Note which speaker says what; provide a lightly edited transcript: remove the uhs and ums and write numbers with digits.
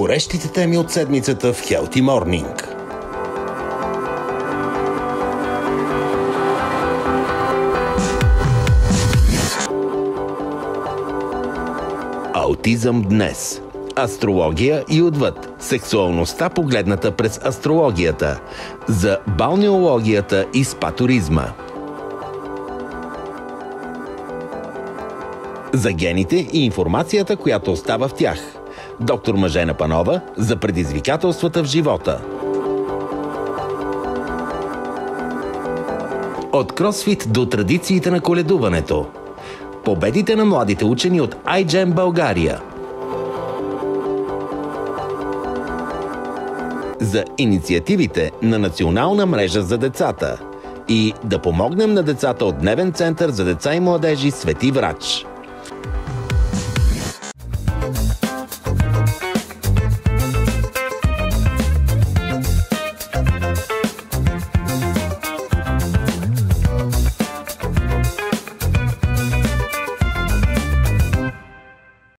Speaker 1: Най-горещите теми от седмицата в Healthy Morning. Аутизъм днес. Астрология и отвъд. Сексуалността погледната през астрологията. За балнеологията и спатуризма. За гените и информацията, която остава в тях. Доктор Мъжена Панова за предизвикателствата в живота. От кросфит до традициите на коледуването. Победите на младите учени от iGEM България. За инициативите на Национална мрежа за децата. И да помогнем на децата от Дневен център за деца и младежи Свети Врач.